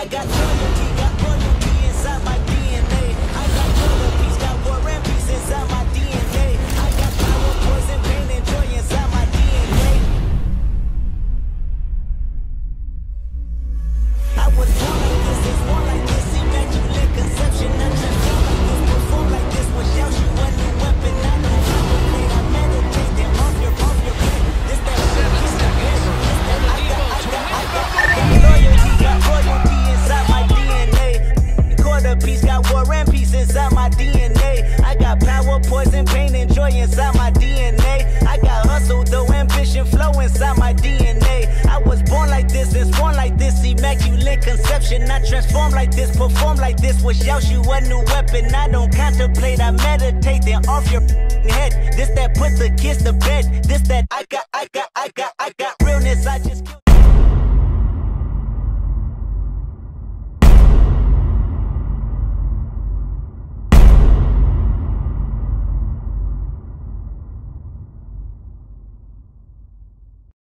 I got loyalty, got royalty inside my DNA. I got killer peace, got war and peace inside my DNA. I got power, poison, pain, and joy inside my DNA. I was born like this, is born like this, immaculate conception. I transform like this, perform like this, without you a new weapon. I know how to play, I meditate, then off your plate. This that 7 seconds. I got loyalty, got royalty inside my DNA. Quarter piece, got war and peace inside my DNA. I got power, poison, pain, and joy inside my DNA. I got hustle, though ambition, flow inside my DNA. I was born like this, and born like this, immaculate conception. I transform like this, perform like this, without you a new weapon. I don't contemplate, I meditate, then off your head. This that put the kids to bed. This that I got realness, I just